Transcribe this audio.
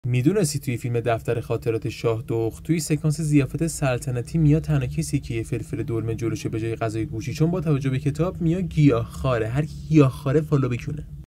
میدونستی توی فیلم دفتر خاطرات شاهدخت توی سکانس ضیافت سلطنتی میا تنها کسی که یه فلفل دلمه جلوشه به جای غذای گوشی، چون با توجه به کتاب میا گیاهخواره، هر کی گیاهخواره فالو بکنه.